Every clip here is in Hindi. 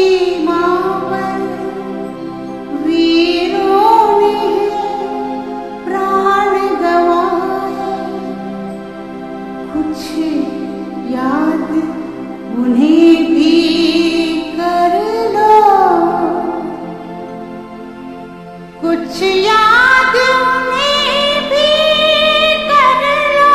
सीमा पर वीरों ने प्राण गंवाए, कुछ याद उन्हें भी कर लो, कुछ याद उन्हें भी कर लो,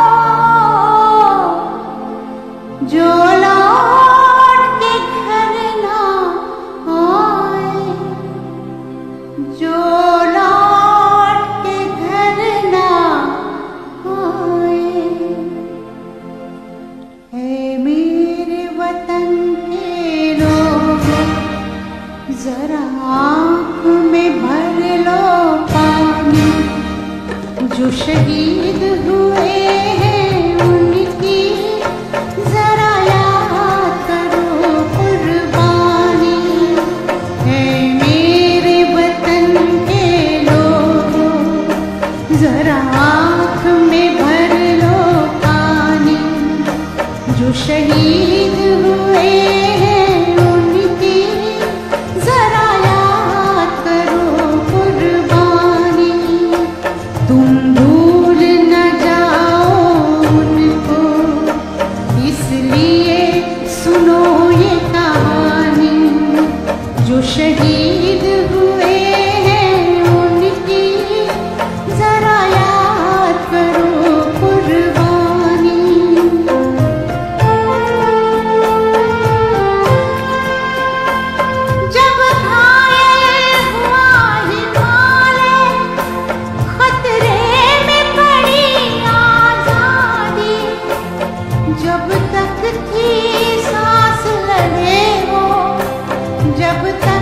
जो लौट के घर ना आए, जो लौट के घर ना आए। है मेरे वतन के लोग, जरा आँख में भर लो पानी, जो शहीद हुए हैं उनकी जरा याद करो कुर्बानी। है मेरे वतन के लोगों, जरा आँख में भर लो पानी, जो शहीद हुए हैं उनकी जरा याद करो कुर्बानी। तुम भूल न जाओ उनको, इसलिए सुनो ये कहानी, जो शहीद हुए हैं उनकी जरा याद करो कुर्बानी। जब घायल हुआ हिमालय, खतरे में पड़ी आजादी, जब तक थी सांस लड़े वो, जब तक